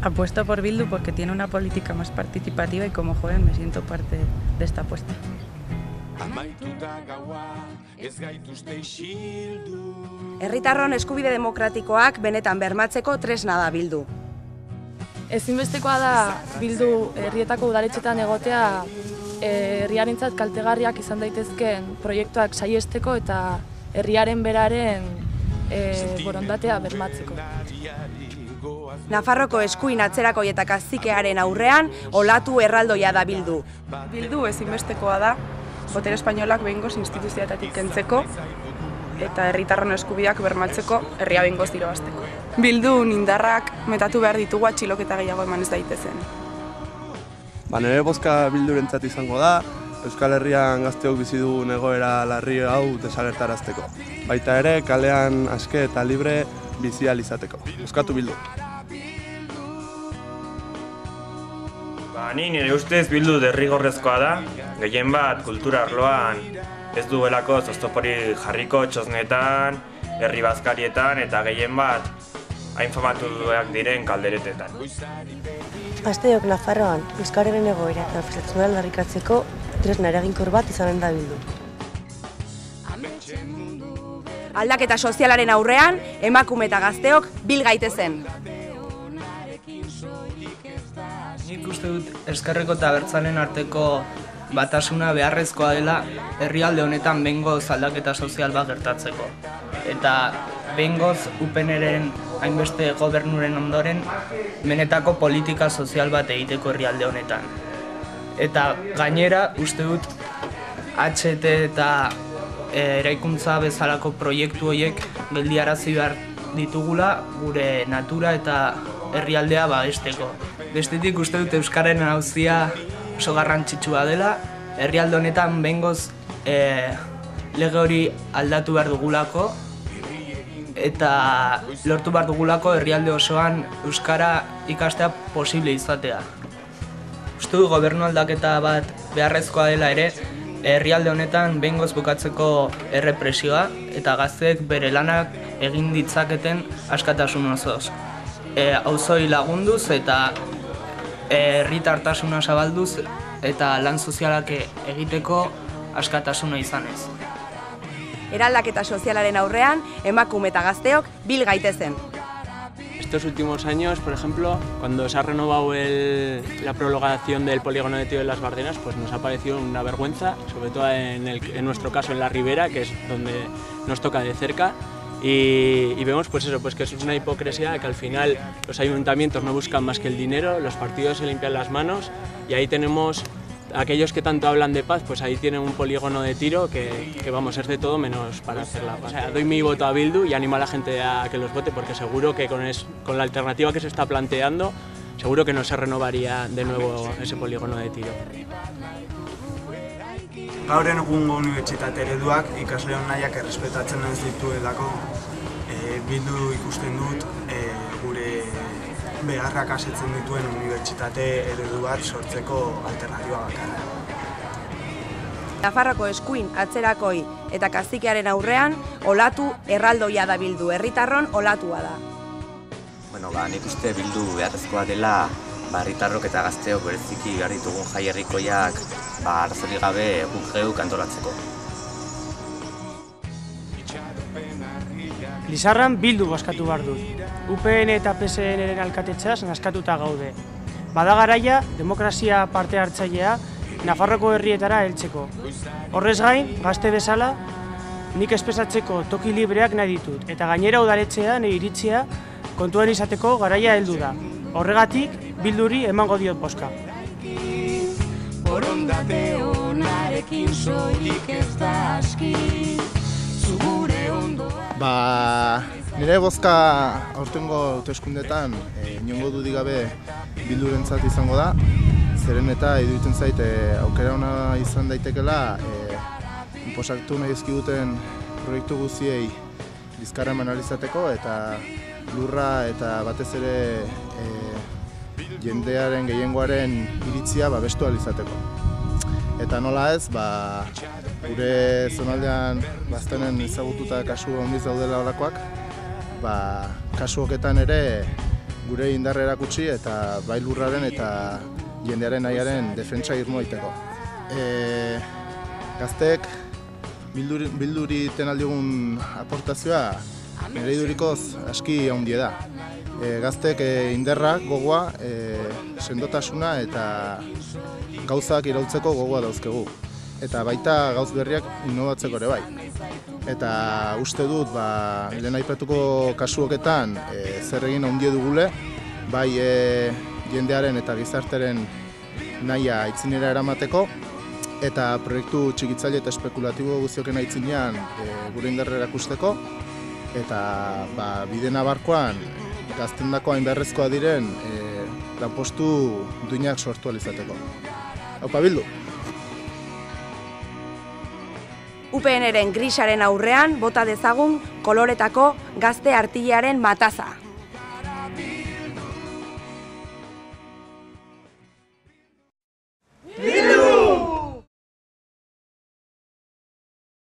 Apuesto por Bildu porque tiene una política más participativa y como joven me siento parte de esta apuesta. Herritarron eskubide demokratikoak benetan bermatzeko tresna da Bildu. Ezinbestekoa da Bildu herrietako udaletxetan egotea herriarentzat kaltegarriak izan daitezkeen proiektuak saihesteko eta herriaren beraren borondatea bermatzeko. Nafarroko eskuin atzerakoi eta kazikearen aurrean olatu erraldoia da Bildu. Bildu ezinbestekoa da botere espainolak behingoz instituzioetatik kentzeko eta herritarron eskubideak bermatzeko herria behingoz irabazteko. Bildun indarrak metatu behar ditugu atxiloketa gehiago eman ez daitezen. Nire bozka Bildurentzat izango da, Euskal Herrian gazteok bizi dugun egoera larri hau desagertarazteko. Baita ere, kalean aske eta libre bizi ahal izateko. Bozkatu Bildu. Ni nire ustez Bildu derrigorrezkoa da, gehien bat kultura arloan ez duelako zoztopori jarriko txosnetan, herri bazkarietan eta gehien bat hain famatuak diren kalderetetan. Gazteok Nafarroan euskararen egoera eta profesional aldarrikatzeko tresna eraginkor bat izanen da Bildu. Aldaketa sozialaren aurrean, emakume eta gazteok bil gaitezen. Nik uste dut ezkerreko eta abertzaleen arteko batasuna beharrezkoa dela herrialde honetan behingoz aldaketa sozial bat gertatzeko. Eta behingoz UPNren hainbeste gobernuren ondoren benetako politika sozial bat egiteko herrialde honetan. Eta gainera uste dut HT eta eraikuntza bezalako proiektu horiek geldiarazi behar ditugula gure natura eta herrialdea babesteko. Bestetik uste dut euskararen auzia oso garrantzitsua dela, herrialde honetan behingoz lege hori aldatu behar dugulako eta lortu behar dugulako herrialde osoan euskara ikastea posible izatea. Uste dut gobernu aldaketa bat beharrezkoa dela ere, herrialde honetan behingoz bukatzeko errepresioa eta gazteek bere lanak egin ditzaketen askatasun osoz. Auzoi lagunduz eta herritartasuna zabalduz eta lan sozialak egiteko askatasuna izanez. Eraldaketa sozialaren aurrean, emakume eta gazteok bil gaitezen. Estos últimos años, por ejemplo, cuando se ha renovado la prolongación del polígono de Tío de las Bardenas, pues nos ha parecido una vergüenza, sobre todo en nuestro caso en la Ribera, que es donde nos toca de cerca. Y vemos pues eso, pues que es una hipocresía, que al final los ayuntamientos no buscan más que el dinero, los partidos se limpian las manos y ahí tenemos aquellos que tanto hablan de paz, pues ahí tienen un polígono de tiro que vamos, es de todo menos para hacer la paz. O sea, doy mi voto a Bildu y animo a la gente a que los vote porque seguro que con la alternativa que se está planteando, seguro que no se renovaría de nuevo ese polígono de tiro. Gaur egungo unibertsitate ereduak ikasleon nahiak errespetatzen ez dituelako Bildu ikusten dut gure beharrak asetzen dituen unibertsitate eredu bat sortzeko alternatiba bakarra. Nafarroko eskuin atzerakoi eta kazikearen aurrean olatu erraldoia da Bildu, herritarron olatua da. Nik uste Bildu beharrezkoa dela herritarrok eta gazteok bereziki behar ditugun jai herrikoiak arazorik gabe guk geuk antolatzeko. Lizarran Bildu bozkatu behar dut. UPN eta PSN-ren alkatetxaz naskatuta gaude. Bada garaia, demokrazia parte hartzailea Nafarroko herrietara heltzeko. Horrez gain, gazte bezala, nik espesatzeko toki libreak nahi ditut, eta gainera udaletxea nire iritzia kontuan izateko garaia heldu da. Horregatik, Bilduri emango diot bozka. Borondate onarekin soilik ez da aski, zure ondoa. Nire bozka aurtengo hauteskundetan inongo dudik gabe Bildurentzat izango da, zeren eta iruditzen zait aukera ona izan daitekela inposatu nahi dizkiguten proiektu guztiei bizkarra eman ahal izateko eta lurra eta batez ere jendearen gehiengoaren iritzia babestu ahal izateko. Eta nola ez, gure zonaldean baztenen ezagututa kasu handiz daudela holakoak, kasu hoketan ere gure indarra erakutsi eta bai lurraren eta jendearen nahiaren defentsa irmo egiteko. Gazteek bilduri iten aldiogun aportazioa nire idurikoz aski handia da. Gazteek indarra, gogoa, sendotasuna eta gauzak iraultzeko gogoa dauzkegu. Eta baita gauz berriak innovatzeko ere bai. Eta uste dut, lehen aipatuko kasuoketan zer egin handia dugule, bai jendearen eta gizarteren nahia aitzinera eramateko, eta proiektu txikitzaile eta espekulatibo guztioken aitzinean gure indarra erakusteko, eta bide nabarkoan gaztendako hain beharrezkoa diren lanpostu duinak sortu alizateko. Haupa bildu! UPN-ren grisaren aurrean bota dezagun koloretako gazte artillearen mataza.